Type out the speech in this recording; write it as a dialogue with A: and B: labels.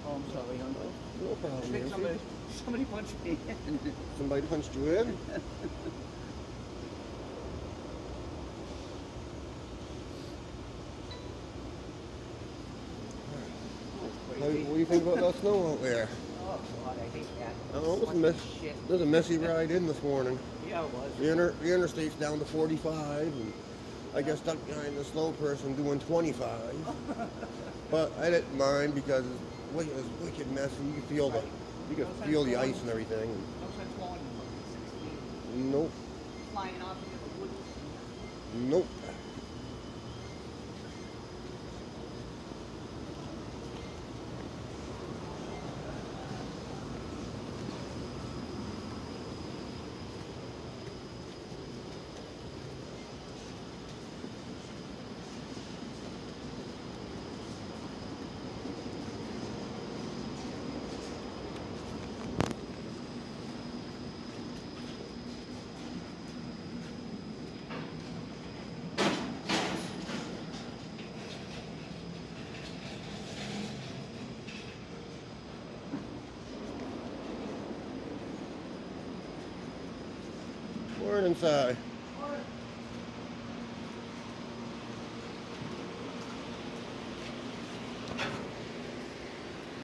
A: Oh, I'm sorry, Uncle.
B: No problem,
A: I think
B: Nancy.
A: somebody punched me in.
B: Somebody punched you in? What do you think about that snow out there?
A: Oh, God, I hate that.
B: Oh, it was
A: Shit.
B: it was a messy ride in this morning.
A: Yeah, it was.
B: The interstate's down to 45, and I got stuck behind the slow person doing 25. But I didn't mind because it was wicked messy. You could feel the ice and everything.
A: No sense going 16,
B: Nope.
A: flying off into the woods.
B: Nope. Morning, Si.